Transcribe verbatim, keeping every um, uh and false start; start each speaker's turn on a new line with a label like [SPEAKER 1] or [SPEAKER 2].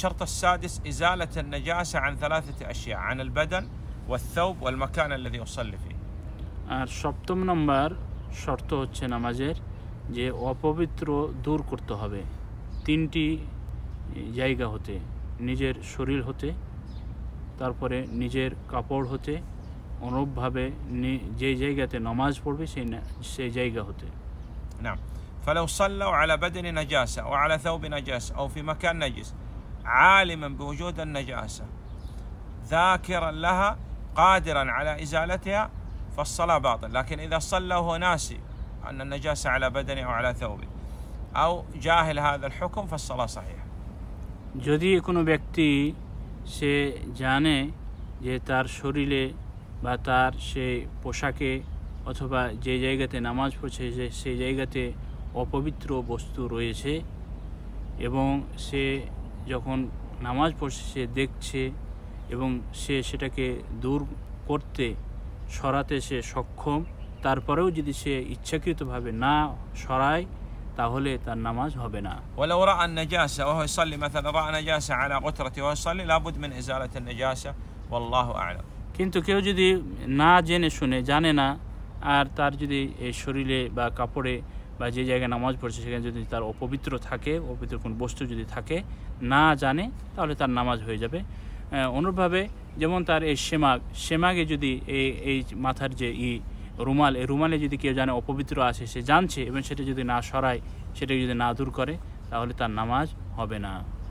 [SPEAKER 1] الشرط السادس إزالة النجاسة عن ثلاثة أشياء عن البدن والثوب والمكان الذي يصلي فيه.
[SPEAKER 2] আর সপ্তম নম্বর শর্ত হচ্ছে নামাজের যে অপবিত্র দূর করতে হবে তিনটি জায়গা হতে, নিজের শরীর হতে, তারপরে নিজের কাপড় হতে, অনুরূপভাবে যে জায়গাতে নামাজ পড়বে সেই সেই জায়গা হতে।
[SPEAKER 1] نعم. فلو صلوا على بدن نجاسة أو على ثوب نجاسة أو في مكان نجس عالما بوجود النجاسة ذاكرا لها قادرا على إزالتها فالصلاة باطل. لكن إذا صلى وهو ناسي أن النجاسة على بدنه أو على ثوبه أو جاهل هذا الحكم فالصلاة صحيحة.
[SPEAKER 2] যদি কোনো ব্যক্তি সে জানে যে তার শরীরে বা তার সেই পোশাকে অথবা যে জায়গাতে নামাজ পড়ছে সেই জায়গাতে অপবিত্র বস্তু রয়েছে এবং সে যখন নামাজ পড়ছে সে দেখছে এবং সে সেটাকে দূর করতে সরাতে সে সক্ষম, তারপরেও যদি সে ইচ্ছাকৃতভাবে না সরায় তাহলে তার নামাজ হবে না।
[SPEAKER 1] ولو رأى النجاسة وهو يصلي مثلا رأى نجاسة على غترته وهو يصلي لابد من إزالة النجاسة والله أعلم.
[SPEAKER 2] কিন্তু কেউ যদি না জেনে শুনে জানে না আর তার যদি এই শরীরে বা কাপড়ে বা যে জায়গায় নামাজ পড়ছে সেখানে যদি তার অপবিত্র থাকে, অপবিত্র কোনো বস্তু যদি থাকে না জানে তাহলে তার নামাজ হয়ে যাবে। অনুরূপভাবে যেমন তার এই সেমাগ সেমাগে যদি এই এই মাথার যে ই রুমাল, এই রুমালে যদি কেউ জানে অপবিত্র আছে, সে জানছে এবং সেটা যদি না সরায়, সেটা যদি না দূর করে তাহলে তার নামাজ হবে না।